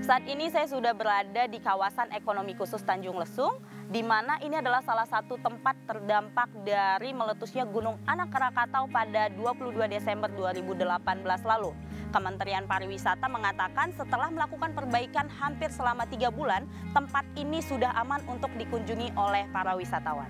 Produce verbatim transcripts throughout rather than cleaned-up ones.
Saat ini saya sudah berada di kawasan ekonomi khusus Tanjung Lesung, di mana ini adalah salah satu tempat terdampak dari meletusnya Gunung Anak Krakatau pada dua puluh dua Desember dua ribu delapan belas lalu. Kementerian Pariwisata mengatakan setelah melakukan perbaikan hampir selama tiga bulan, tempat ini sudah aman untuk dikunjungi oleh para wisatawan.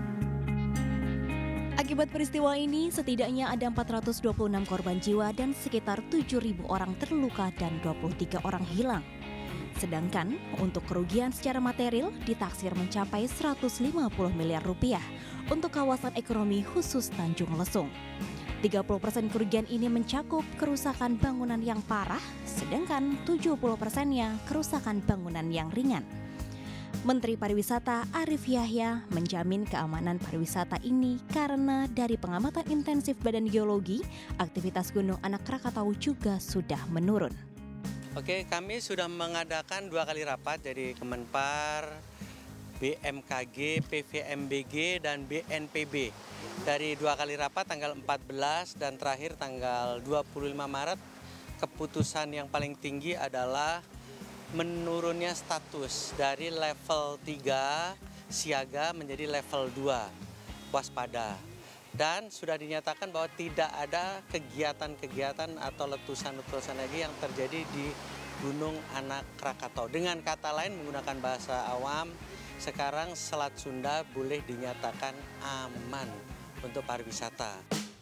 Akibat peristiwa ini, setidaknya ada empat ratus dua puluh enam korban jiwa dan sekitar tujuh ribu orang terluka dan dua puluh tiga orang hilang. Sedangkan untuk kerugian secara material ditaksir mencapai seratus lima puluh miliar rupiah untuk kawasan ekonomi khusus Tanjung Lesung. tiga puluh persen kerugian ini mencakup kerusakan bangunan yang parah, sedangkan tujuh puluh persennya kerusakan bangunan yang ringan. Menteri Pariwisata Arief Yahya menjamin keamanan pariwisata ini karena dari pengamatan intensif Badan Geologi, aktivitas Gunung Anak Krakatau juga sudah menurun. Oke, kami sudah mengadakan dua kali rapat dari Kemenpar, B M K G, P V M B G, dan B N P B. Dari dua kali rapat tanggal empat belas dan terakhir tanggal dua puluh lima Maret, keputusan yang paling tinggi adalah menurunnya status dari level tiga siaga menjadi level dua waspada. Dan sudah dinyatakan bahwa tidak ada kegiatan-kegiatan atau letusan-letusan lagi yang terjadi di Gunung Anak Krakatau. Dengan kata lain, menggunakan bahasa awam, sekarang Selat Sunda boleh dinyatakan aman untuk pariwisata.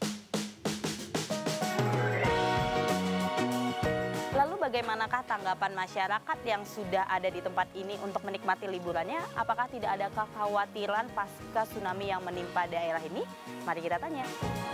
Lalu bagaimanakah tanggapan masyarakat yang sudah ada di tempat ini untuk menikmati liburannya? Apakah tidak ada kekhawatiran pasca tsunami yang menimpa daerah ini? Mari kita tanya.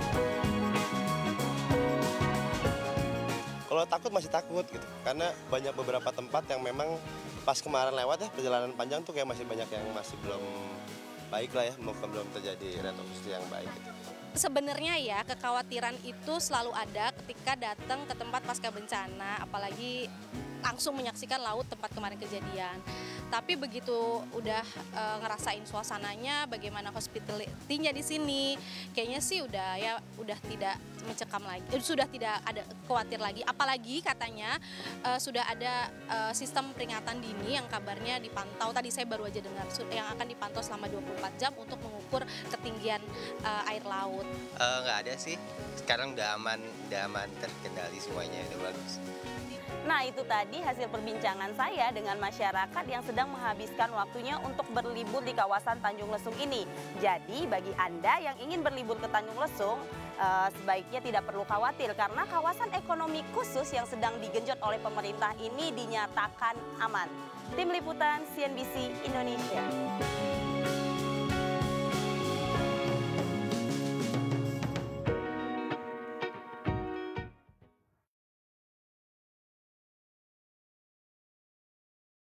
Kalau takut masih takut gitu, karena banyak beberapa tempat yang memang pas kemarin lewat ya perjalanan panjang tuh kayak masih banyak yang masih belum baik lah ya, mungkin belum terjadi rekonstruksi yang baik gitu. Sebenarnya ya kekhawatiran itu selalu ada ketika datang ke tempat pasca bencana, apalagi langsung menyaksikan laut tempat kemarin kejadian. Tapi begitu udah e, ngerasain suasananya, bagaimana hospitality-nya di sini, kayaknya sih udah ya udah tidak mencekam lagi, eh, sudah tidak ada khawatir lagi. Apalagi katanya e, sudah ada e, sistem peringatan dini yang kabarnya dipantau. Tadi saya baru aja dengar yang akan dipantau selama dua puluh empat jam untuk mengukur ketinggian e, air laut. Uh, nggak ada sih. Sekarang udah aman, udah aman terkendali semuanya, udah bagus. Nah, itu tadi hasil perbincangan saya dengan masyarakat yang sedang menghabiskan waktunya untuk berlibur di kawasan Tanjung Lesung ini. Jadi, bagi Anda yang ingin berlibur ke Tanjung Lesung, eh, sebaiknya tidak perlu khawatir karena kawasan ekonomi khusus yang sedang digenjot oleh pemerintah ini dinyatakan aman. Tim Liputan C N B C Indonesia.